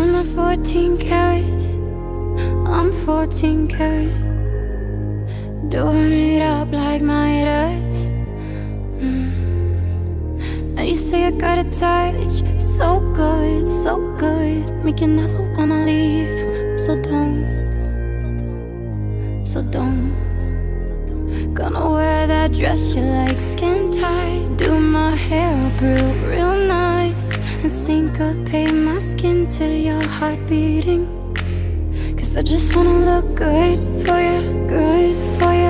I'm not 14 carats, I'm 14 karat. Doing it up like my dress. And you say I got a touch, so good, so good, make you never wanna leave. So don't, so don't. Gonna wear that dress you like, skin tight. Do my hair up real nice, and syncopate my skin to your heart beating. Cause I just wanna look good for you, good for you.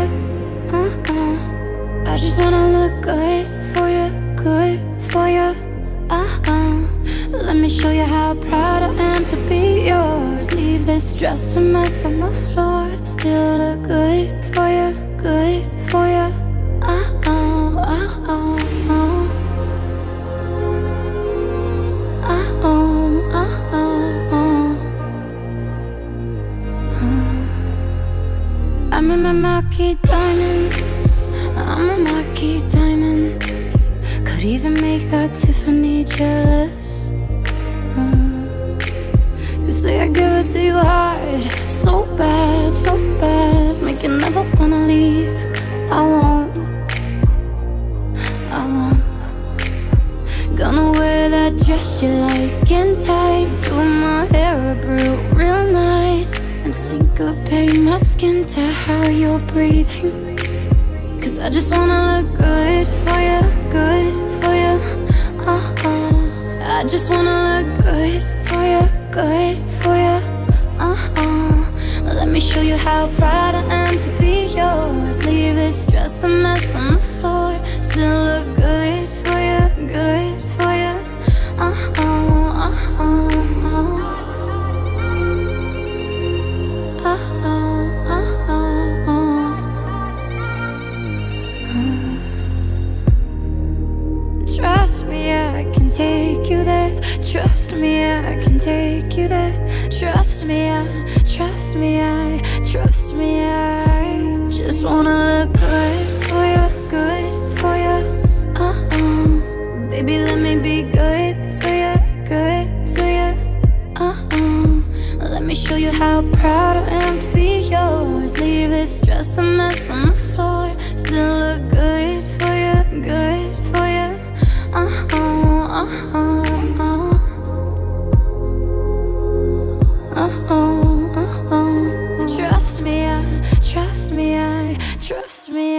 I just wanna look good for you, good for you. Let me show you how proud I am to be yours. Leave this dress a mess on the floor, still look good for you, good for you. I'm in my marquee diamonds, I'm a marquee diamond. Could even make that Tiffany jealous. You say I give it to you hard, so bad, make you never wanna leave. I won't. Gonna wear that dress you like, skin tight. Do my hair up real nice, and syncopate my skin to how you're breathing. Cause I just wanna look good for you, good for you. I just wanna look good for you, good for you. Let me show you how proud I am to be yours. Leave this dress a mess on the floor, still look good for you, good for you. Trust me, I can take you there. Trust me, I can take you there. Trust me, trust me, trust me, I just wanna look good for you, good for you. Baby, let me be good to you, good to you. Let me show you how proud I am to be yours. Leave this dress a mess on the floor, still look good for you, good for you. Trust me, trust me, trust me.